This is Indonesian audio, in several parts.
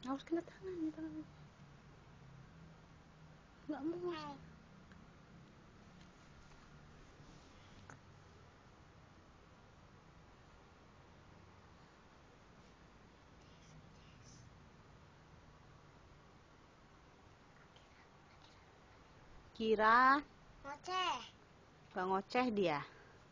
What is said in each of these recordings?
harus kena tangannya. Nggak mau. Kira Ngoceh. gak ngoceh dia.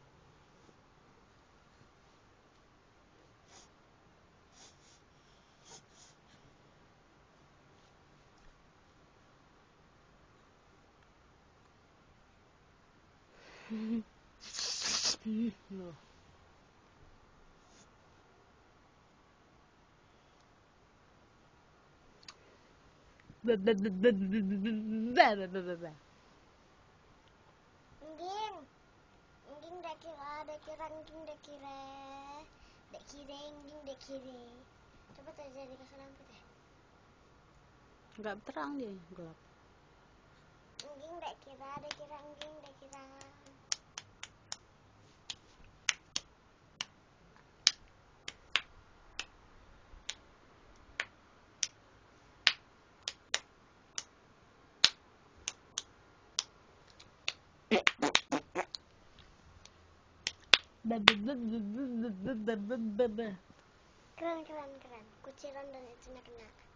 Loh. Engging dek kira engging dek kira engging dek kira. Coba terjadi kasih lampu deh. Nggak terang dia, gelap. Engging dek kira engging dek kira. Keren. Kuciran dan itu kena.